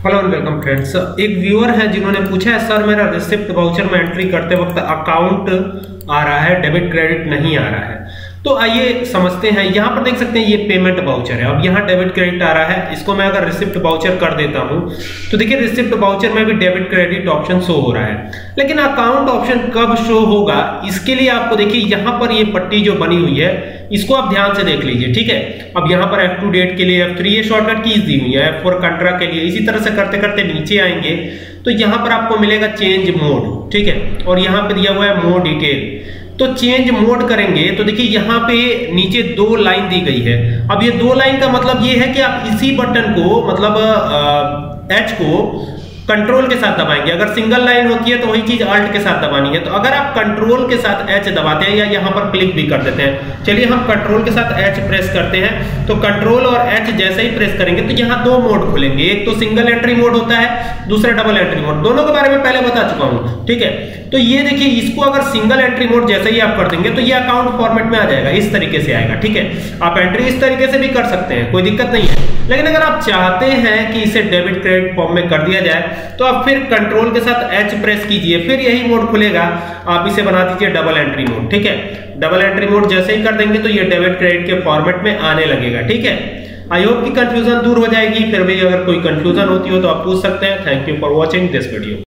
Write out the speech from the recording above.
Hello and welcome friends. एक viewer है जिन्होंने पूछा है सर मेरा रिसिप्ट वाउचर में एंट्री करते वक्त अकाउंट आ रहा है, डेबिट क्रेडिट नहीं आ रहा है। तो आइए समझते हैं। यहाँ पर देख सकते हैं ये पेमेंट वाउचर है। अब यहाँ डेबिट क्रेडिट आ रहा है, इसको मैं अगर रिसिप्ट वाउचर कर देता हूँ तो देखिए रिसिप्ट वाउचर में भी डेबिट क्रेडिट ऑप्शन शो हो रहा है, लेकिन अकाउंट ऑप्शन कब शो होगा इसके लिए आपको देखिए यहाँ पर ये पट्टी जो बनी हुई है इसको आप ध्यान से देख लीजिए, ठीक है। अब यहाँ पर F2 डेट के लिए F3 ये शॉर्टकट कीज दी हुई है, F4 कंट्रा के लिए। इसी तरह से करते करते नीचे आएंगे तो यहाँ पर आपको मिलेगा चेंज मोड, ठीक है, और यहाँ पे दिया हुआ है मोड डिटेल। तो चेंज मोड करेंगे तो देखिए यहाँ पे नीचे दो लाइन दी गई है। अब ये दो लाइन का मतलब ये है कि आप इसी बटन को मतलब H को कंट्रोल के साथ दबाएंगे। अगर सिंगल लाइन होती है तो वही चीज अल्ट के साथ दबानी है। तो अगर आप कंट्रोल के साथ H दबाते हैं या यहाँ पर क्लिक भी कर देते हैं, चलिए हम कंट्रोल के साथ H प्रेस करते हैं तो कंट्रोल और H जैसे ही प्रेस करेंगे तो यहाँ दो मोड खुलेंगे। एक तो सिंगल एंट्री मोड होता है, दूसरा डबल एंट्री मोड। दोनों के बारे में पहले बता चुका हूँ, ठीक है। तो ये देखिए इसको अगर सिंगल एंट्री मोड जैसे ही आप कर देंगे तो ये अकाउंट फॉर्मेट में आ जाएगा, इस तरीके से आएगा, ठीक है। आप एंट्री इस तरीके से भी कर सकते हैं, कोई दिक्कत नहीं है। लेकिन अगर आप चाहते हैं कि इसे डेबिट क्रेडिट फॉर्म में कर दिया जाए तो आप फिर कंट्रोल के साथ H प्रेस कीजिए, फिर यही मोड खुलेगा। आप इसे बना दीजिए डबल एंट्री मोड, ठीक है। डबल एंट्री मोड जैसे ही कर देंगे तो ये डेबिट क्रेडिट के फॉर्मेट में आने लगेगा, ठीक है। आई होप कि कंफ्यूजन दूर हो जाएगी। फिर भी अगर कोई कंफ्यूजन होती हो तो आप पूछ सकते हैं। Thank you for watching this video.